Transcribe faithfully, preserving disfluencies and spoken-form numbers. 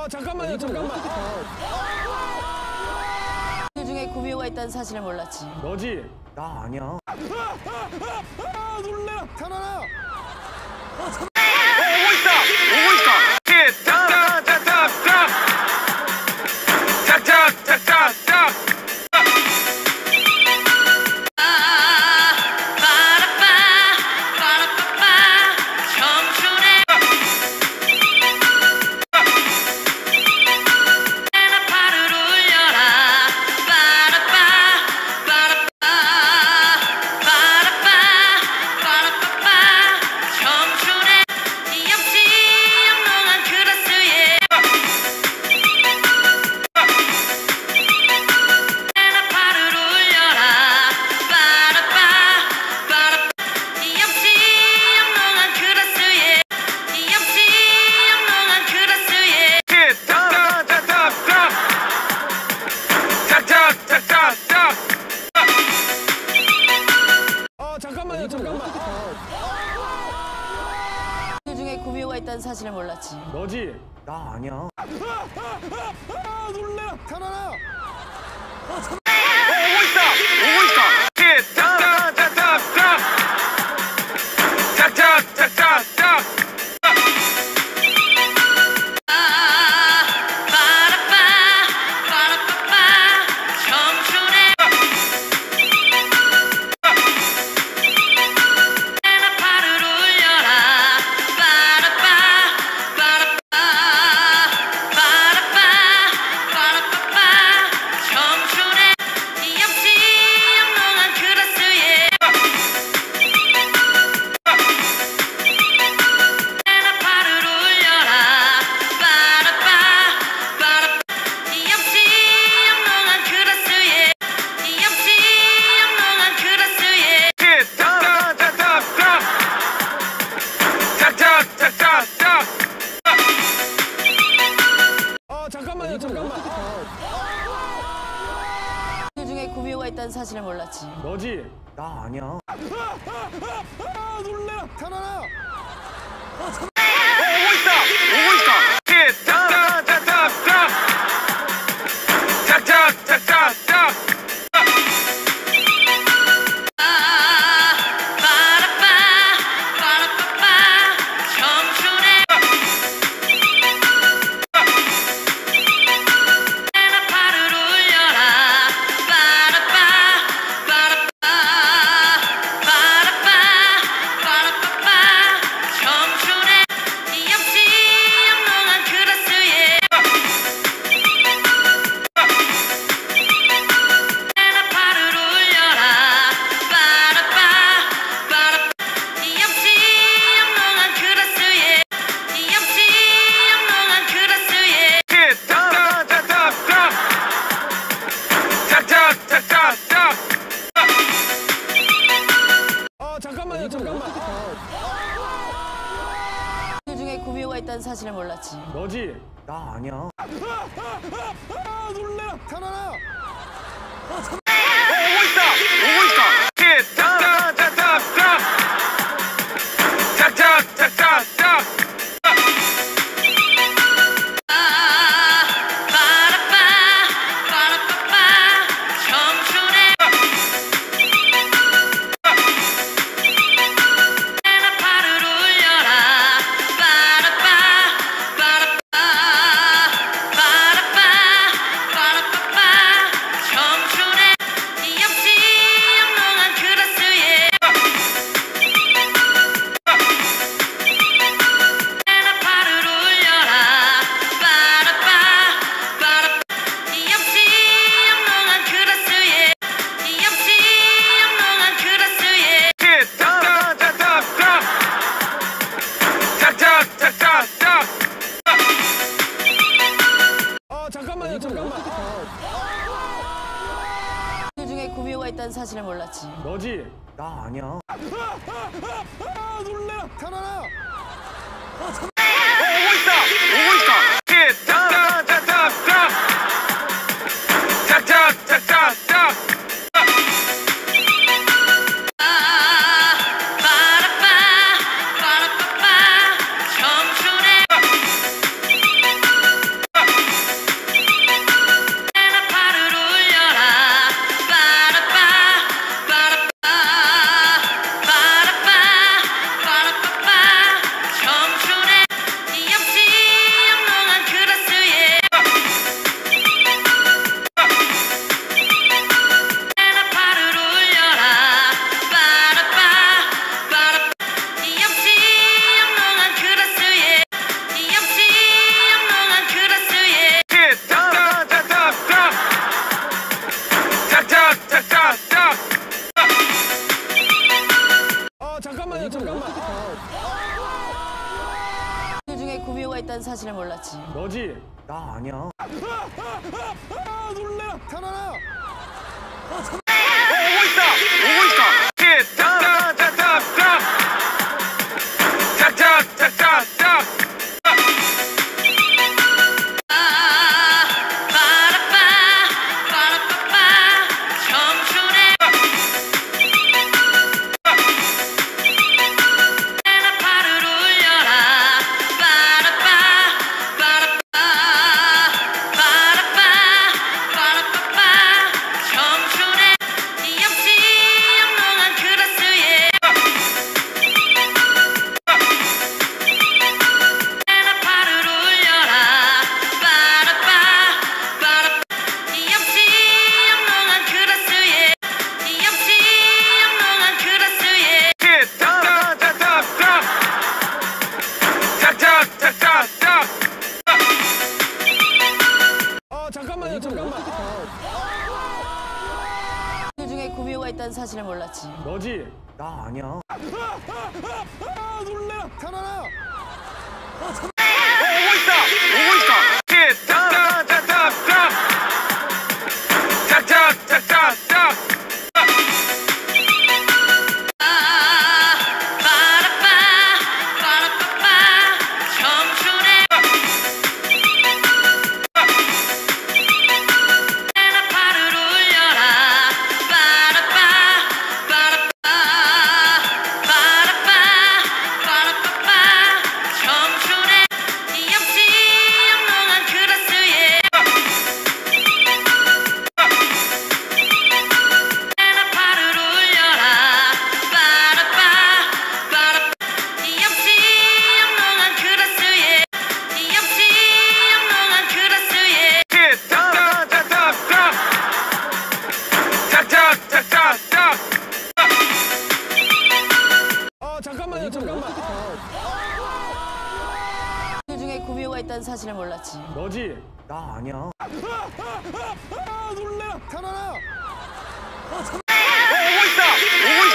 아 잠깐만요 잠깐만. 그 중에 구미호가 있다는 사실을 몰랐지. 너지? 나 아니야. 아, 아, 아 놀래. 찬원아. 오고 있다! 오고 있다! 짝짝짝짝짝! 짝짝짝짝짝! 아 잠깐만요 잠깐만. 그 중에 구미호가 있다는 사실을 몰랐지. 너지? 나 아니야. 아, 아, 아 놀래. 찬원아. 오고 있다! 오고 있다! 짝짝짝짝짝! 짝짝짝짝짝! 아 잠깐만요 잠깐만. 그 중에 구미호가 있다는 사실을 몰랐지. 너지? 나 아니야. 아, 아, 아 놀래. 찬원아. 오고 있다! 오고 있다! 짝짝짝짝짝! 짝짝짝짝짝! 아 잠깐만요 잠깐만. 그 중에 구미호가 있다는 사실을 몰랐지. 너지? 나 아니야. 아, 아, 아 놀래. 찬원아. 오고 있다! 오고 있다! 짝짝짝짝짝! 짝짝짝짝짝! 아 잠깐만요 잠깐만. 그 중에 구미호가 있다는 사실을 몰랐지. 너지? 나 아니야. 아, 아, 아 놀래. 찬원아. 오고 있다! 오고 있다! 짝짝짝짝짝! 짝짝짝짝짝! 몰랐지. 너지? 나 아니야. 아 놀래라. 편안아. 오고 있다. 오고 있다. 틱, 탁, 탁, 탁, 탁. 탁, 탁, 탁, 탁, 탁. 어 잠깐만요 잠깐만. 그 중에 구미호가 있다는 사실을 몰랐지. 너지? 나 아니야. 아 놀래라. 편안아. 오고 있다. 오고 있다. 틱, 탁, 탁, 탁, 탁. 탁, 탁, 탁, 탁, 탁. 어 잠깐만요 잠깐만. 그 중에 구미호가 있다는 사실을 몰랐지. 너지? 나 아니야. 아 놀래라. 편안아. 오고 있다. 오고